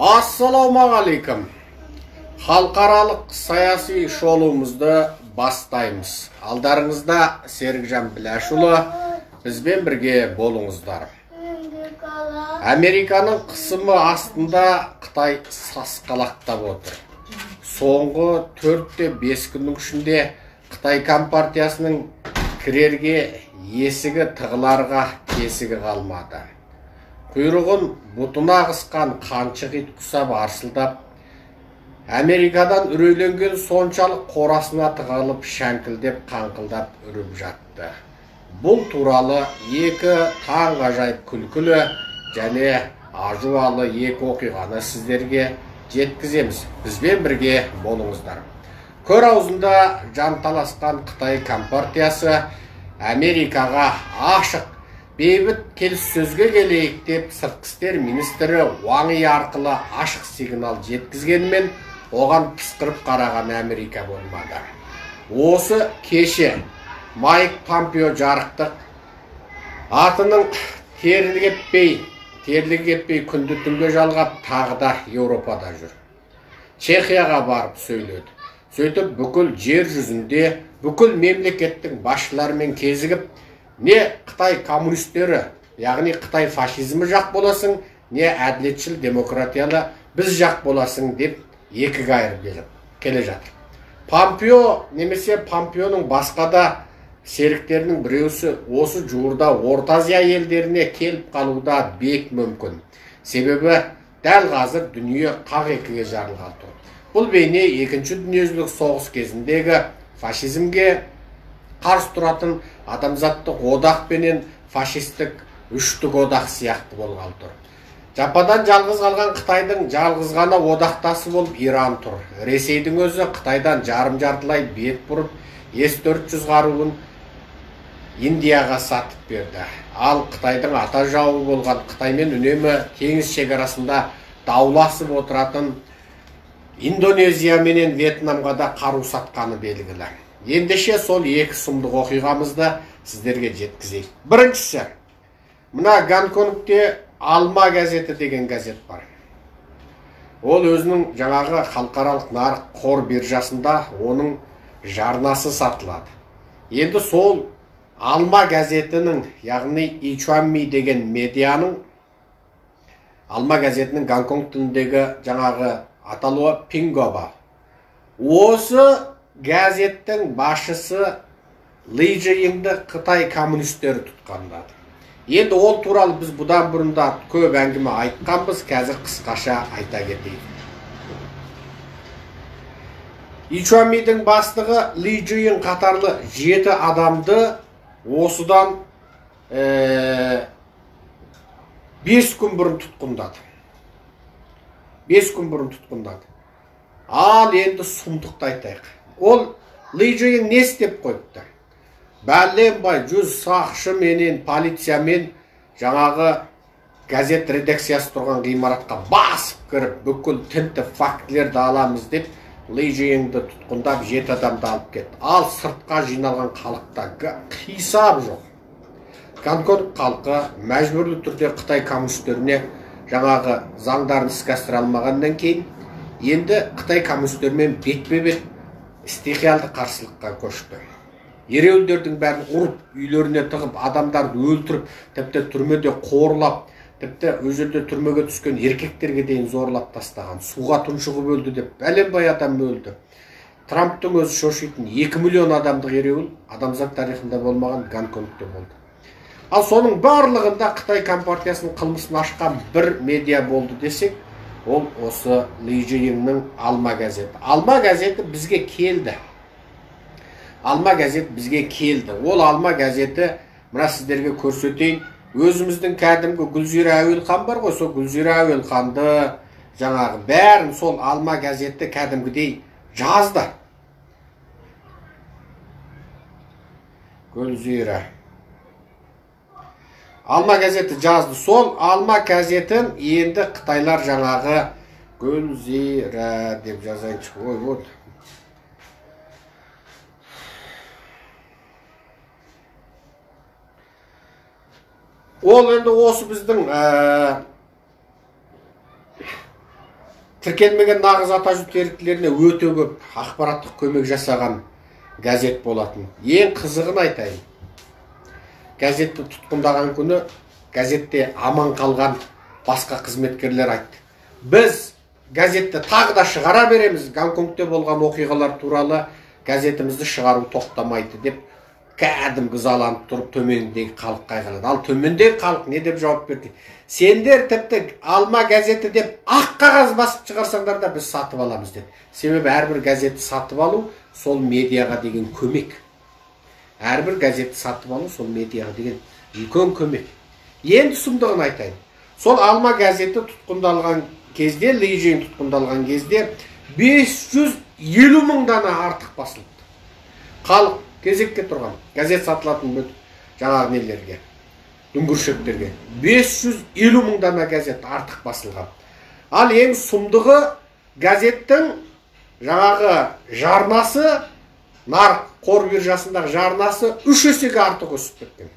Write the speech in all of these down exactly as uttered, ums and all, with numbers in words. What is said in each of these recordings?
Ассалаумағалейкум. Халықаралық саяси шолуымызды бастаймыз. Алдарыңызда Серікжан Біләшұлы, бізбен бірге болыңыздар. Американың қысымы астында Қытай сасқалақтап отыр. Соңғы төртте бес күннің ішінде Қытай компартиясының кірерге есігі тығыларға тесігі қалмады. Құйрығын бұтына қысқан қаншық ит құсап арсылдап, Америкадан үрейленген соншалық қорасына тығылып шәңкілдеп қаңқылдап үріп жатты. Бұл туралы екі таңғажайып күлкілі және ажуалы екі оқиғаны сіздерге жеткіземіз. Бізбен бірге болыңыздар. Көр аузында жанталасқан Қытай компартиясы Америкаға ашық бейбіт келіссөзге келейік деп сыртқы істер министрі Уан Йи арқылы ашық сигнал жеткізгенмен, оған пысқырып қараған Америка болмады. Осы кеше Майк Помпео жарықтық атының терілі кетпей, терілі кетпей күнді түнге жалғап тағы да Еуропада жүр. Чехияға барып сөйледі. Сөйтіп бүкіл жер жүзінде бүкіл мемлекеттің басшыларымен кезігіп, не Қытай коммунистері, яғни Қытай фашизмі жақ боласың, не әділетшіл демократиялы біз жақ боласың деп екі қайырып келе жатыр. Помпео немесе Помпеоның басқа да серіктерінің біреусі осы жуырда Орта Азия елдеріне келіп қалуда бек мүмкін. Себебі дәл қазір дүние қақ екіге жарылған тұр. Бұл бейне екінші дүниежүзілік соғыс кезіндегі фашизмге қарсы тұратын адамзаттық одақ пенен фашистік үштік одақ сияқты болғалы тұр. Жападан жалғыз қалған Қытайдың жалғыз ғана одақтасы болып Иран тұр. Ресейдің өзі Қытайдан жарым-жартылай бет бұрып, эс төрт жүз қаруын Индияға сатып берді. Ал Қытайдың ата жауы болған Қытаймен үнемі теңіз шекарасында дауласып отыратын Индонезия менен Вьетнамға да қару сатқаны белгілі. Ендеше сол екі сұмдық оқиғамызды сіздерге жеткізейік. Біріншісі, мына Гонконгте Алма газеті деген газет бар. Ол өзінің жаңағы халықаралық нарық қор биржасында оның жарнасы сатылады. Енді сол Алма газетінің, яғни Ичуанми деген медианың, Алма газетінің Гонконг тіліндегі жаңағы аталуы Пингоба. Осы газеттің басшысы Ли Чжиинді Қытай коммунистері тұтқандады. Енді ол туралы біз бұдан бұрында көп әңгіме айтқанбыз, қазір қысқаша айта кетейік. Ичуанмидің бастығы Ли Чжиин қатарлы жеті адамды осыдан бес күн бұрын тұтқындады. бес күн бұрын тұтқындады. Ал енді сұмдықты айтайық. Ол Ли Чжиин не істеп қойыпты? Бәлембай жүз сақшы менен, полициямен жаңағы газет редакциясы тұрған ғимаратқа басып кіріп, бүкіл тінті фактілерді аламыз деп, Ли Чжиинді тұтқындап жеті адамды алып кетті. Ал сыртқа жиналған халықта қисап жоқ. Гонконг халқы мәжбүрлі түрде Қытай коммунистеріне жаңағы заңдарын іске асыра алмағаннан кейін, енді Қытай коммунистермен бетпе-бет стихиялды қарсылыққа көшті. Ереуілдердің бәрін ұрып, үйлеріне тығып, адамдарды өлтіріп, тіпті түрмеде қорлап, тіпті өзелде түрмеге түскен еркектерге дейін зорлап тастаған, суға тұншығып өлді деп, бәленбай адам өлді. Трамптың өзі шошитын екі миллион адамдық ереуіл адамзат тарихында болмаған Гонконгте болды. Ал соның барлығында Қытай компартиясының қылмысын ашқан бір медиа болды десек, ол осы Ли Чжииннің Алма газеті. Алма газеті бізге келді. Алма газет бізге келді. Ол Алма газеті, мына сіздерге көрсетейін, өзіміздің кәдімгі Гүлзира Әуелхан бар ғой, сол Гүлзира Әуелханды жаңағы бәрін сол Алма газеті кәдімгідей жазды. Гүлзира Алма газеті жазды. Сол Алма газетін енді Қытайлар жаңағы Гүлзира деп жазайыншы. Ой, вот. Ол енді осы біздің тіркелмеген нағыз атажұрт еріктілеріне өте көп ақпараттық көмек жасаған газет болатын. Ең қызығын айтайын. Газетті тұтқындаған күні газетте аман қалған басқа қызметкерлер айтты. Біз газетті тағы да шығара береміз, Гонконгте болған оқиғалар туралы газетімізді шығару тоқтамайды деп кәдімгі ызаланып тұрып төмендегі халық қайғырады. Ал төмендегі халық не деп жауап берді? Сендер тіпті алма газеті деп ақ қағаз басып шығарсаңдар да біз сатып аламыз деді. Себебі әрбір газетті сатып алу сол медиаға деген көмек. Әрбір газетті сатып алу сол медиаға деген үлкен көмек. Енді сұмдығын айтайын. Сол алма газеті тұтқындалған кезде, Ли Жиң тұтқындалған кезде бес жүз елу мың дана артық басылыпты. Халық кезекке тұрған газет сатылатын жаңағы нелерге, дүңгіршектерге бес жүз елу мың дана газет артық басылған. Ал ең сұмдығы газеттің жаңағы жарнасы, нарық қор биржасындағы жарнасы үш есеге артық өсіп кеткен.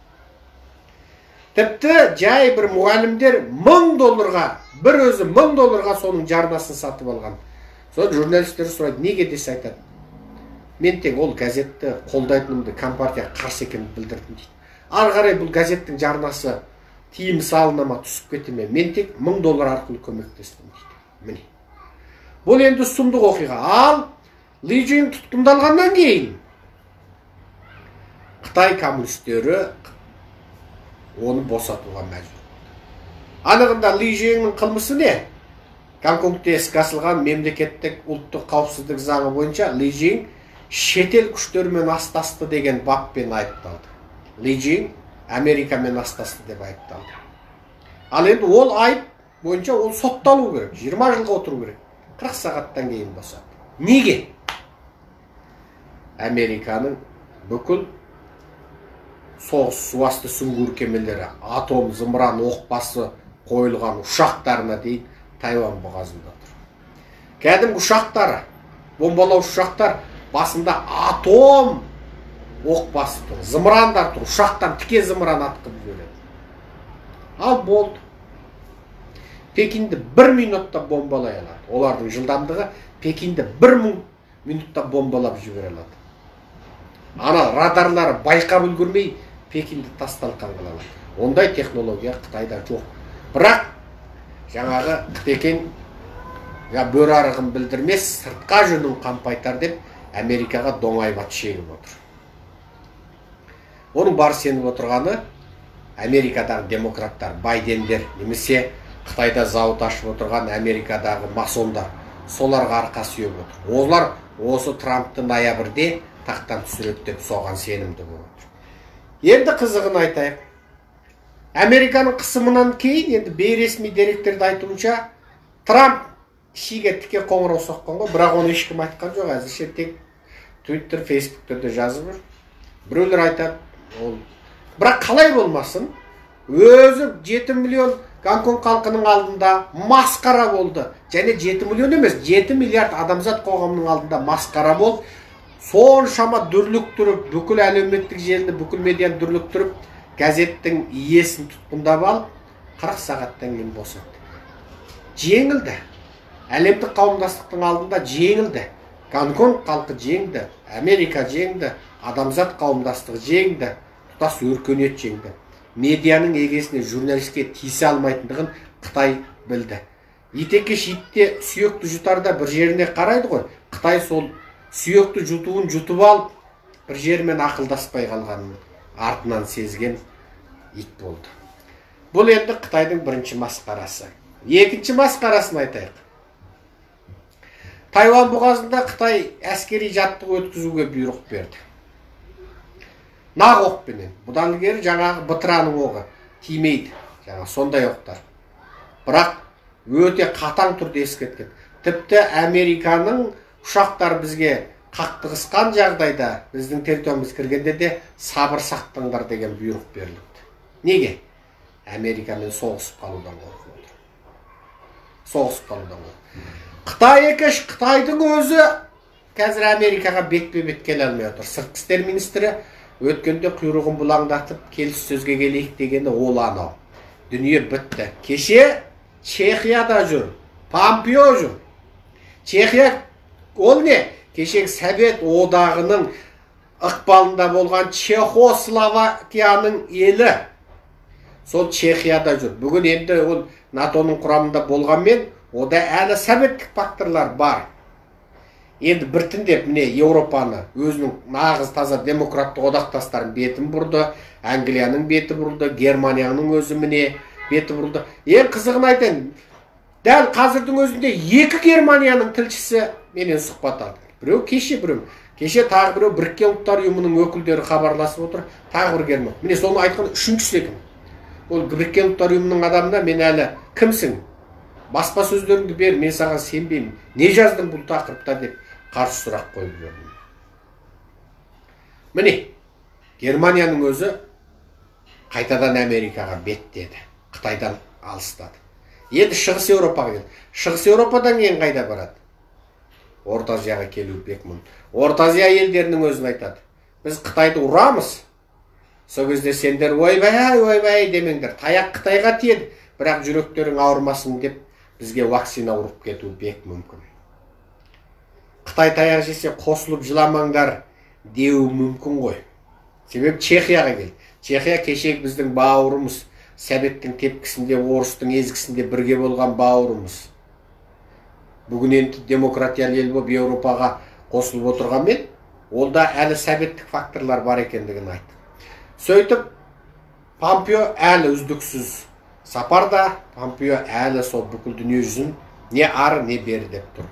Тіпті жай бір мұғалімдер мың долларға, бір өзі мың долларға соның жарнасын сатып алған. Сол журналистер сұрайды, неге десе айтады. Мен тек ол газетті қолдайтынымды, компартияға қарсы екенімді білдірдім дейді. Ары қарай бұл газеттің жарнасы тиым салына ма түсіп кете ме, мен тек мың доллар арқылы көмектестім дейді. Міне. Бұл енді сұмдық оқиға. Ал Ли Жиң тұтқындалғаннан кейін Қытай коммунистері оны босатуға мәжбүр. Анығында Ли Жиңнің қылмысы не? Гонконгте іске асырылған мемлекеттік ұлттық қауіпсіздік заңы бойынша Ли Жиң шетел күштермен астасты деген баппен айыпталды. Ли Жиң Америкамен астасты деп айыпталды. Ал енді ол айып бойынша ол сотталу керек, жиырма жылға отыру керек. қырық сағаттан кейін босады. Неге? Американың бүкіл соғыс суасты сүңгуір кемелері, атом, зымыран, оқпасы қойылған ұшақтарына дейін Тайвань бұғазында тұр. Кәдімгі ұшақтары, бомбалау ұшақтар басында атом оқпасы тұр, зымырандар тұр, ұшақтан тіке зымыран атқып жібереді. Ал болды. Пекинді бір минутта бомбалай алады. Олардың жылдамдығы Пекинді бір минутта бомбалап жібере алады. Ана радарлары байқап үлгермей Пекинді тасталқан қыла алады. Ондай технология Қытайда жоқ. Бірақ жаңағы Пекин бөрі арығын білдірмес, сыртқа жөнін қампайтар деп Америкаға доңайбат шегіп отыр. Оның бар сеніп отырғаны Америкадағы демократтар, Байдендер, немесе Қытайда зауыт ашып отырған Америкадағы масондар, соларға арқа сүйеп отыр. Олар осы Трампты ноябрьде тақтан түсіреді деп соған сенімді болып отыр. Енді қызығын айтайық. Американың қысымынан кейін енді бейресми деректерді айтуынша Трамп шиге тіке қоңырау соққан ғой, бірақ оны ешкім айтқан жоқ. Әзірше тек Twitter, Facebook'терде жазып жүр. Біреулер айтады, ол. Бірақ қалай болмасын, өзі жеті миллион Гонконг халқының алдында масқара болды. Және жеті миллион емес, жеті миллиард адамзат қоғамының алдында масқара болды. Соншама дүрліктіріп, бүкіл әлеуметтік желіні, бүкіл медианы дүрліктіріп, газеттің иесін тұтқындап алып, қырық сағаттан кейін босатты. Жеңілді. Әлемдік қауымдастықтың алдында жеңілді. Гонконг халқы жеңді, Америка жеңді, адамзат қауымдастығы жеңді, тұтас өркениет жеңді. Медианың егесіне журналистке тиісе алмайтындығын Қытай білді. Итекеш итте сүйекті жұтарда бір жеріне қарайды ғой. Қытай сол сүйекті жұтуын жұтып алып, бір жермен ақылдаспай қалғанын артынан сезген ит болды. Бұл енді Қытайдың бірінші масқарасы. Екінші масқарасын айтайық. Тайвань бұғазында Қытай әскери жаттығу өткізуге бұйрық берді. Нақ оқпенен. Бұдан ілгері жаңағы бытыраның оғы тимейді. Жаңа сондай оқтар. Бірақ өте қатаң түрде ескерткен. Тіпті Американың ұшақтар бізге қақтығысқан жағдайда біздің территориямыз кіргенде де сабыр сақтаңдар деген бұйрық берілді. Неге? Америкамен соғысып қалудан қорқып отыр. Соғысып қалудан қорқып. Қытай екеш, Қытайдың өзі қазір Америкаға бетпе-бет келе алмай отыр. Сыртқы істер министрі өткенде құйрығын бұлаңдатып келіссөзге келейік дегені ол анау. Дүние бітті. Кеше Чехияда жүр. Помпео жүр. Чехия ол не? Кешегі Совет одағының ықпалында болған Чехословакияның елі. Сол Чехияда жүр. Бүгін енді ол натоның құрамында болғанмен, ода әлі советтік факторлар бар. Енді біртіндеп міне Еуропаны өзінің нағыз таза демократтық одақтастарын бетін бұрды, Англияның беті бұрды, Германияның өзі міне беті бұрды. Ең қызығын айтайын, дәл қазірдің өзінде екі Германияның тілшісі менен сұхбат алды. Біреу кеше, біреу кеше, тағы біреу Біріккен ұлттар ұйымының өкілдері хабарласып отыр, тағы бір Герман. Міне соны айтқан үшіншісі кім? Ол Біріккен ұлттар ұйымының адамына мен әлі кімсің? Баспа сөздеріңді бер, мен саған сенбеймін. Не жаздың бұл тақырыпта деп қарсы сұрақ қойып жүрдім. Міне, Германияның өзі қайтадан Америкаға беттеді, Қытайдан алыстады. Енді Шығыс Еуропаға келді. Шығыс Еуропадан ең қайда барады? Орта Азияға келу бек мұң. Орта Азия елдерінің өзін айтады. Біз Қытайды ұрамыз. Сол кезде сендер ойбай, ойбай демеңдер. Таяқ Қытайға тиеді, бірақ жүректерің ауырмасын деп бізге вакцина ұрып кету бек мүмкін. Қытай таяқ жесе қосылып жыламаңдар деу мүмкін ғой. Себебі Чехияға келді. Чехия кешегі біздің бауырымыз, Советтің тепкісінде, орыстың езгісінде бірге болған бауырымыз. Бүгін енді демократиялы ел болып Еуропаға қосылып отырғанмен, олда әлі советтік факторлар бар екендігін айтты. Сөйтіп, Помпео әлі үздіксіз сапарда, Помпео әлі сол бүкіл дүние жүзін не ары, не бері деп тұр.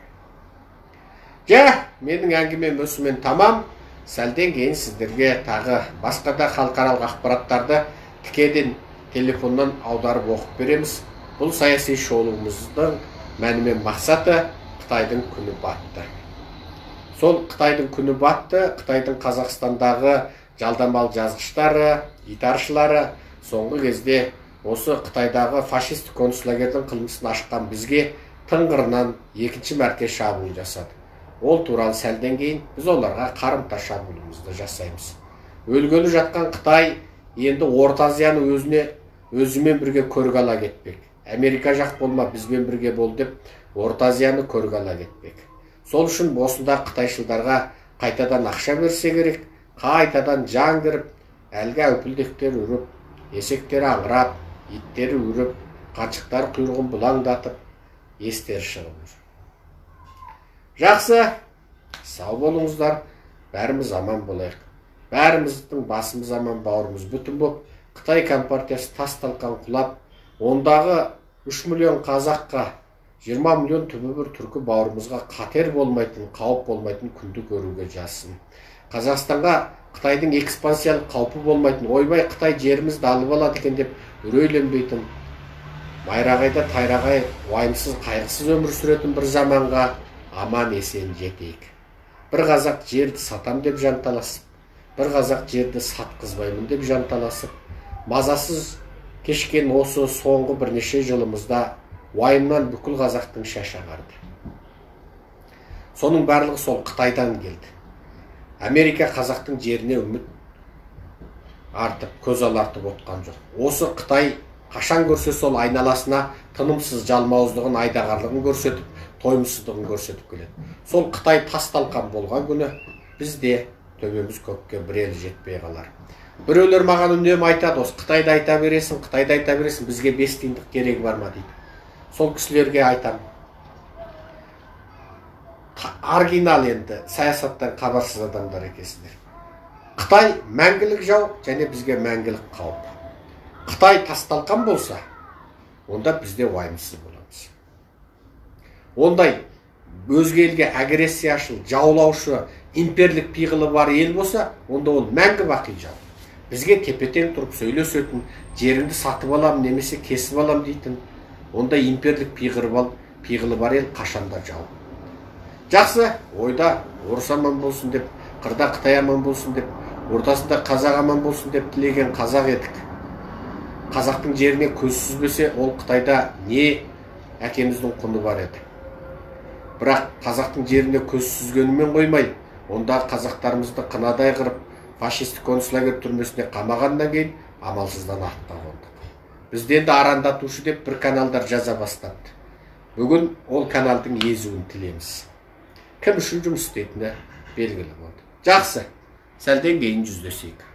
Жа, менің әңгімем осымен тамам. Сәлден кейін сіздерге тағы басқа да халықаралық ақпараттарды тікеден телефоннан аударып оқып береміз. Бұл саяси шолуымыздың мәні мен мақсаты Қытайдың күні батты. Сол Қытайдың күні батты, Қытайдың Қазақстандағы жалдамалы жазғыштары, итаршылары соңғы кезде осы Қытайдағы фашистік концлагердің қылмысын ашқан бізге тыңғырынан екінші мәрте шабуыл жасады. Ол туралы сәлден кейін біз оларға қарымта шабуылымызды жасаймыз. Өлгелі жатқан Қытай енді Орта Азияны өзіне өзімен бірге көрге ала кетпек. Америка жақ болма, бізбен бірге бол деп Орта Азияны көрге ала кетпек. Сол үшін осында Қытайшылдарға қайтадан ақша берсе керек, қайтадан жан кіріп, әлгі әупілдектер үріп, есектері аңырап, иттері үріп, қаншықтар құйрығын бұлаңдатып, естері шығып жүр. Жақсы, сау болыңыздар, бәріміз аман болайық. Бәріміздің басымыз аман, бауырымыз бүтін болып, Қытай компартиясы тас-талқан құлап, ондағы үш миллион қазаққа, жиырма миллион түбі бір түркі бауырымызға қатер болмайтын, қауіп болмайтын күнді көруге жазсын. Қазақстанға Қытайдың экспансиялық қаупі болмайтын, ойбай Қытай жерімізді алып алады екен деп үрейленбейтін, майрағайда тайрағай уайымсыз, қайғысыз өмір сүретін бір заманға аман есен жетейік. Бір қазақ жерді сатам деп жанталасып, бір қазақ жерді сатқызбаймын деп жанталасып, мазасыз кешкен осы соңғы бірнеше жылымызда уайымнан бүкіл қазақтың шаш ағарды. Соның барлығы сол Қытайдан келді. Америка қазақтың жеріне үміт артып, көз алартып отқан жоқ. Осы Қытай қашан көрсе сол айналасына тынымсыз жалмауыздығын, айдағарлығын көрсетіп, тойымсыздығын көрсетіп келеді. Сол Қытай тас-талқан болған күні бізде төбеміз көкке бір елі жетпей қалар. Біреулер маған үнемі айтады, осы Қытайды айта бересің, Қытайды айта бересің, бізге бес тиындық керегі бар ма дейді. Сол кісілерге айтамын. Оригинал енді, саясаттан хабарсыз адамдар екенсіздер. Қытай мәңгілік жау, және бізге мәңгілік қауіп. Қытай тас-талқан болса, онда бізде уайымсыз боламыз. Ондай өзге елге агрессияшыл, жаулаушы, имперлік пиғылы бар ел болса, онда ол мәңгі бақи жау. Бізге тепетең тұрып сөйлесетін, жеріңді сатып алам, немесе кесіп алам дейтін, онда имперлік пиғылы бар ел қашанда жау. Жақсы, ойда орыс аман болсын деп, қырда Қытай аман болсын деп, ортасында қазақ аман болсын деп тілеген қазақ едік. Қазақтың жеріне көз сүзбесе, ол Қытайда не әкеміздің құны бар еді. Бірақ қазақтың жеріне көз сүзгенімен қоймай, онда қазақтарымызды қынадай қырып, фашистік концлагер түрмесіне қамағаннан кейін амалсыздан артқа қондық. Бізден де арандатушы деп бір каналдар жаза бастапты. Бүгін ол каналдың езуін тілеміз. Кім үшін жұмыс істейтіні белгілі болды. Жақсы, сәлден кейін жүздесейік.